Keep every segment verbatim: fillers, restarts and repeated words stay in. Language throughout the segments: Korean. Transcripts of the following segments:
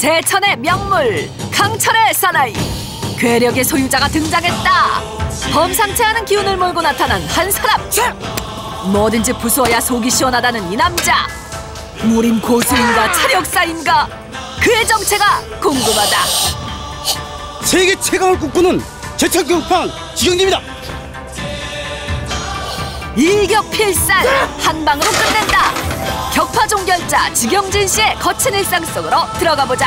제천의 명물 강철의 사나이 괴력의 소유자가 등장했다. 범상치 않은 기운을 몰고 나타난 한 사람. 뭐든지 부수어야 속이 시원하다는 이 남자. 무림 고수인가 차력사인가 그의 정체가 궁금하다. 세계 최강을 꿈꾸는 제천 격파 지경진입니다. 일격필살 한 방으로 끝낸다. 격파 종결자 지경진 씨의 거친 일상 속으로 들어가 보자.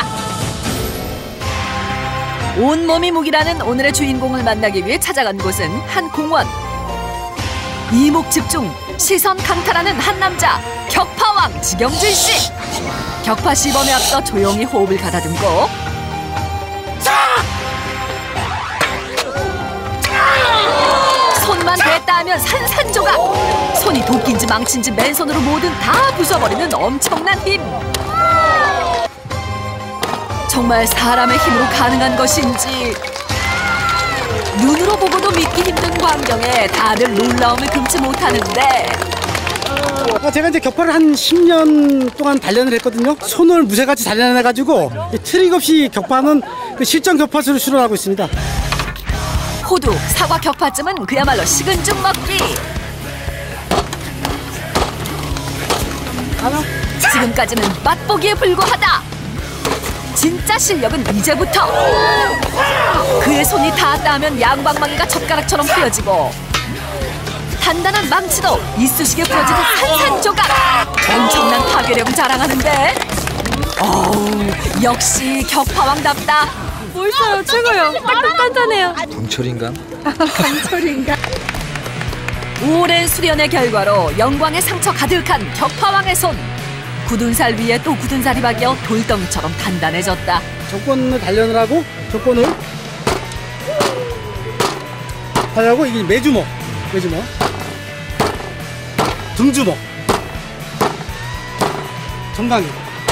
온몸이 무기라는 오늘의 주인공을 만나기 위해 찾아간 곳은 한 공원. 이목 집중, 시선 강탈하는 한 남자, 격파왕 지경진 씨. 격파 시범에 앞서 조용히 호흡을 가다듬고 손만 댔다 하면 산산조각. 손이 도끼인지 망친지 맨손으로 뭐든 다 부숴버리는 엄청난 힘. 정말 사람의 힘으로 가능한 것인지 눈으로 보고도 믿기 힘든 광경에 다들 놀라움을 금치 못하는데 제가 이제 격파를 한 십 년 동안 단련을 했거든요. 손을 무쇠같이 단련해가지고 트릭 없이 격파하는 그 실전 격파수를 수련하고 있습니다. 호두, 사과 격파쯤은 그야말로 식은 죽 먹기. 하나? 지금까지는 맛보기에 불과하다. 진짜 실력은 이제부터. 그의 손이 닿았다 하면 양방망이가 젓가락처럼 휘어지고 단단한 망치도 이쑤시개 부러지듯 산산조각. 엄청난 파괴력을 자랑하는데 어우, 역시 격파왕답다. 멋있어요. 최고요. 딱딱 단단해요. 강철인가? 강철인가? 오랜 수련의 결과로 영광의 상처 가득한 격파왕의 손. 굳은 살 위에 또 굳은 살이 박여 돌덩이처럼 단단해졌다. 조건을 단련을 하고 조건을 하려고 이게 매주먹, 매주먹, 등주먹, 정강이.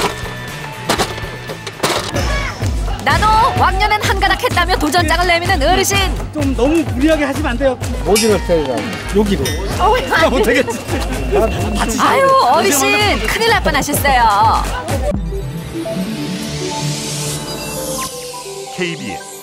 나도 왕년엔 한가닥 했다며 도전장을 내미는 어르신. 좀 너무 무리하게 하시면 안 돼요. 어디를 때리라고? 여기로. 아, 못하겠지. 아유, 어르신 큰일 날 뻔하셨어요. 케이비에스